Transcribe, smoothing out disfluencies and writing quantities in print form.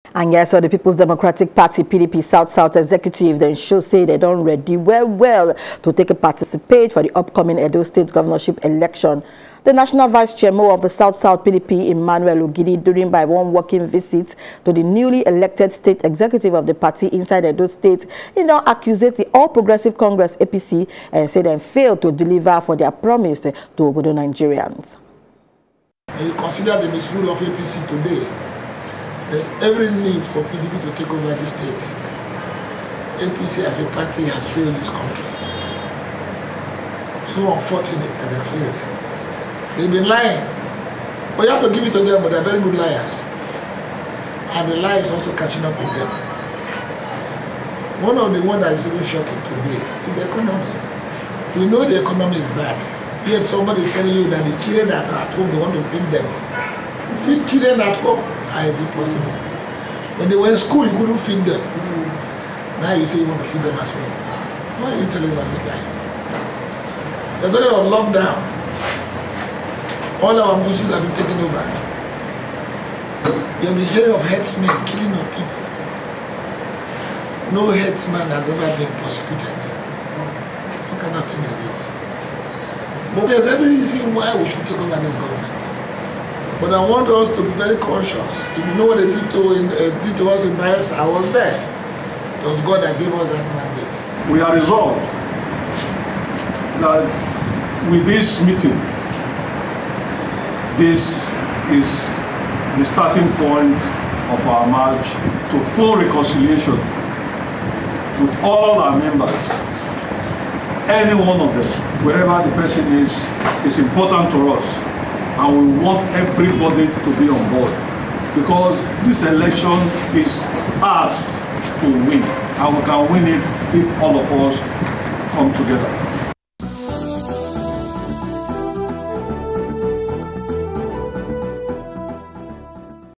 And yes, so the People's Democratic Party PDP South Executive then show say they don't ready well to take a participate for the upcoming Edo State governorship election. The National Vice Chairman of the South PDP, Emmanuel Ogidi, during by one working visit to the newly elected state executive of the party inside Edo State, he now accused the All Progressive Congress APC and said they failed to deliver for their promise to Obodo Nigerians. You consider the misrule of APC today. There's every need for PDP to take over the state. APC as a party has failed this country. So unfortunate that they have failed. They've been lying. But you have to give it to them, but they're very good liars. And the lie is also catching up with them. One of the ones that is even shocking today is the economy. We know the economy is bad. Yet somebody is telling you that the children that are at home, they want to feed them. Feed children at home. How is it possible? When they were in school, you couldn't feed them. Now you say you want to feed them at home. Why are you telling about these lies? They're talking about lockdown. All our bushes have been taken over. You have been hearing of herdsmen killing our people. No herdsman has ever been prosecuted. What kind of thing is this? But there's every reason why we should take over this government. But I want us to be very conscious. If you know what they did to us in Bayelsa, I was there. It was God that gave us that mandate. We are resolved that with this meeting, this is the starting point of our march to full reconciliation with all our members. Any one of them, wherever the person is important to us. And we want everybody to be on board because this election is ours to win, and we can win it if all of us come together.